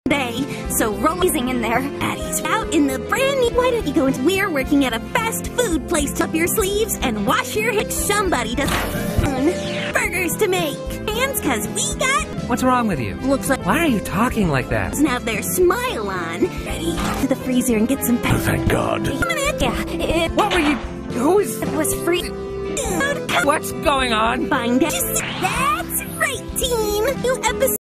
day, so rolling in there. Addie's out in the brand new. Why don't you go into? We're working at a fast food place. Tuck up your sleeves and wash your hands. Somebody does burgers to make. Hands, cause we got. What's wrong with you? Looks like. Why are you talking like that? Have their smile on. Ready to the freezer and get some. Oh, thank God. Yeah, What were you? Who is? it was free. What's going on? Find out. That's right, team. New episode.